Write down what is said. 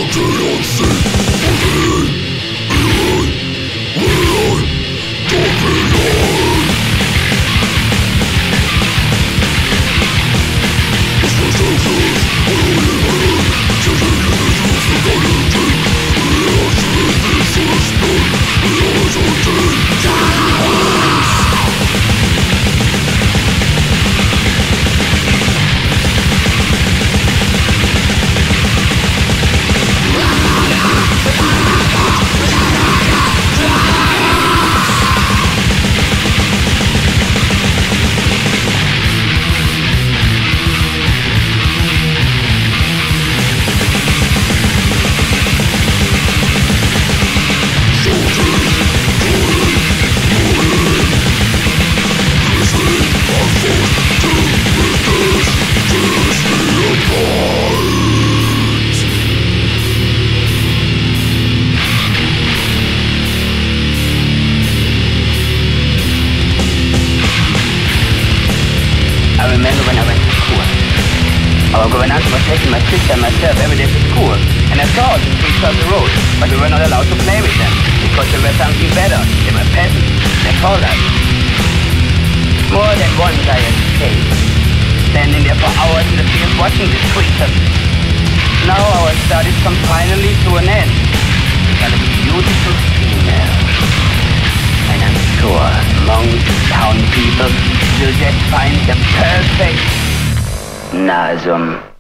Our governance was taking my sister and myself every day to school, and I saw all the streets across the road, but we were not allowed to play with them, because they were something better. They were peasants. They called us. More than once I escaped, standing there for hours in the field watching the creatures. Now our studies come finally to an end. We got a beautiful female. And I'm sure among the town people you'll just find the perfect Nasum.